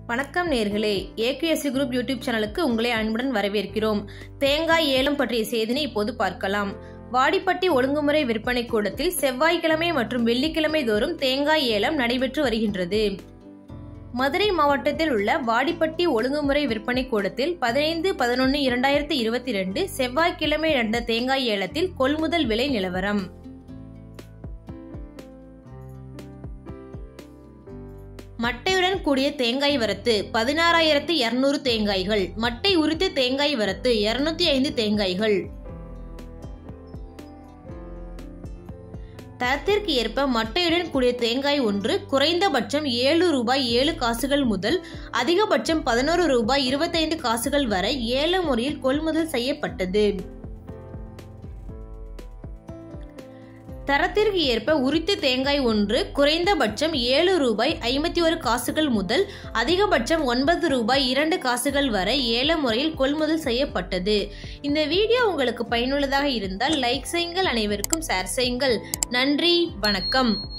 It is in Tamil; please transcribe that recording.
வணக்கம் நேர்களே, AQSE குரூப் யூடியூப் சேனலுக்கு உங்களை அன்புடன் வரவேற்கிறோம். தேங்காய் ஏலம் பற்றிய செய்தினை இப்போது பார்க்கலாம். வாடிப்பட்டி ஒழுங்குமுறை விற்பனை கூடத்தில் செவ்வாய்க்கிழமை மற்றும் வெள்ளிக்கிழமை தோறும் தேங்காய் ஏலம் நடைபெற்று வருகின்றது. மதுரை மாவட்டத்தில் உள்ள வாடிப்பட்டி ஒழுங்குமுறை விற்பனை கூடத்தில் 15/11/2022 செவ்வாய்க்கிழமை நடந்த தேங்காய் ஏலத்தில் கொள்முதல் விலை நிலவரம். மட்டையுடன் கூடிய தேங்காய் வரத்து 16,200 தேங்காய்கள். மட்டை உரித்த தேங்காய் வரத்து 205 தேங்காய்கள். தரத்திற்கு ஏற்ப மட்டையுடன் கூடிய தேங்காய் ஒன்று குறைந்தபட்சம் ₹7.07 முதல் அதிகபட்சம் ₹11.25 வரை ஏல முறையில் கொள்முதல் செய்யப்பட்டது. தரத்திற்கு ஏற்ப உரித்த தேங்காய் ஒன்று குறைந்தபட்சம் ₹7.51 முதல் அதிகபட்சம் ₹9.02 வரை ஏல முறையில் கொள்முதல் செய்யப்பட்டது. இந்த வீடியோ உங்களுக்கு பயனுள்ளதாக இருந்தால் லைக் செய்யுங்கள், அனைவருக்கும் ஷேர் செய்யுங்கள். நன்றி, வணக்கம்.